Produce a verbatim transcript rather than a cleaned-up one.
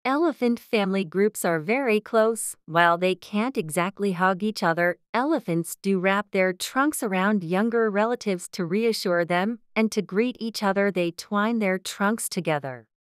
Elephant family groups are very close. While they can't exactly hug each other, elephants do wrap their trunks around younger relatives to reassure them, and to greet each other they twine their trunks together.